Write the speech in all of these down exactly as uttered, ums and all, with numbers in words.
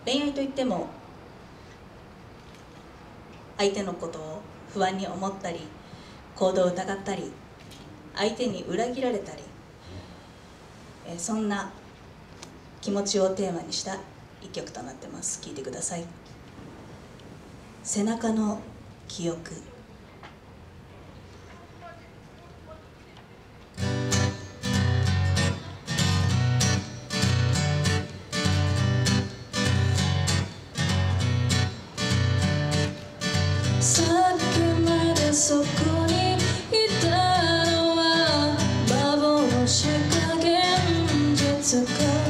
恋愛といっても相手のことを不安に思ったり、行動を疑ったり、相手に裏切られたり、えそんな気持ちをテーマにした一曲となってます。聴いてください。背中の記憶。 さっきまでそこにいたのは幻か現実か。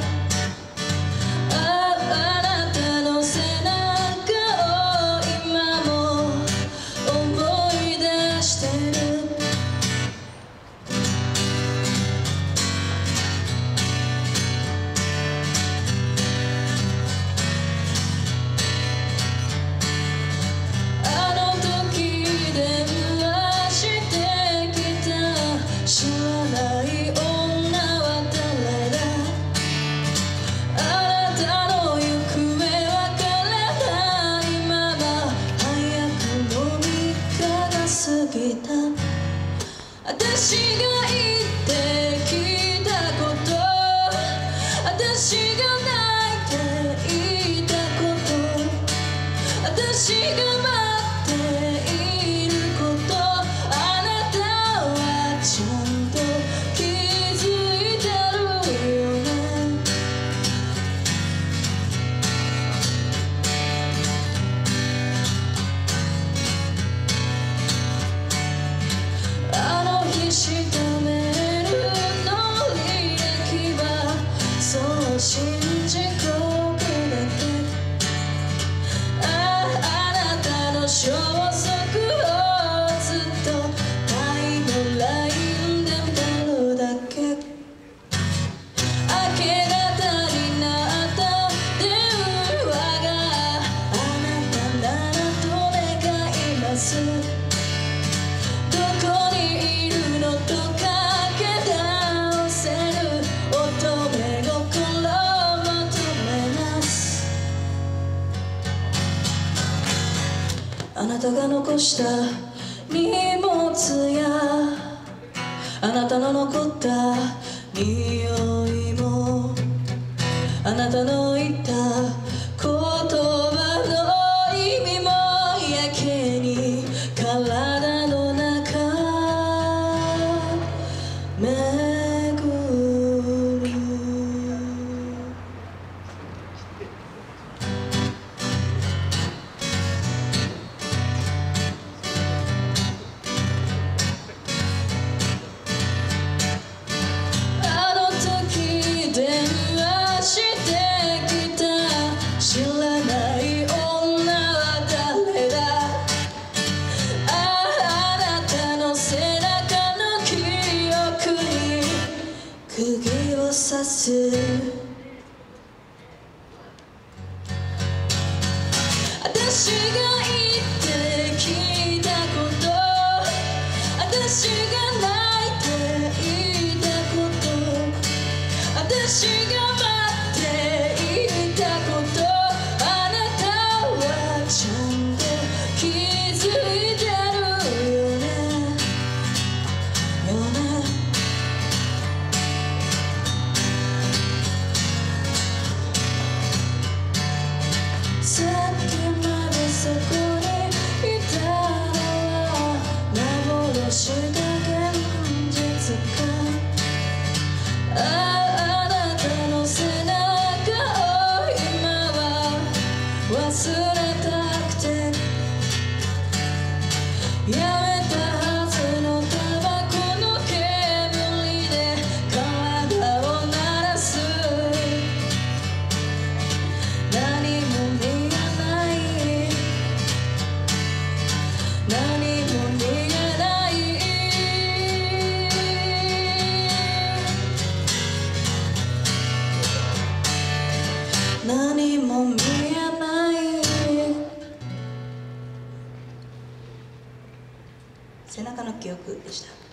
ああなたの背中を今も思い出してる。知らない女は誰だ。あなたの行方わからないまま早くもみっかが過ぎた。私が言ってきたこと、私が泣いていたこと、私が待っていること、あなたはちゃんと気づいてるよね。あの日したメールの履歴はそう信じこくれて、あああなたの消息をずっとタイムラインで見たのだけ。明け方になった電話が、あなたならと願います。どこにいるのとかけ直せる乙女心を求めます。あなたが残した荷物やあなたの残った匂いも、あなたの言った言葉の意味もやけに体の中巡る。あの時電話してきた知らない女は誰だ。あああなたの背中の記憶に釘を刺す。私が言ってきたこと、私が泣いていたこと、私が待っていたこと、あなたはちゃんと気づいてるよね、よね。さっきまでそこにいたのは幻だ現実か。あああなたの背中を今は忘れたくて、やめたはずのタバコの煙で体を鳴らす。何も見えない、何も見えない、何も見えない。 背中の記憶でした。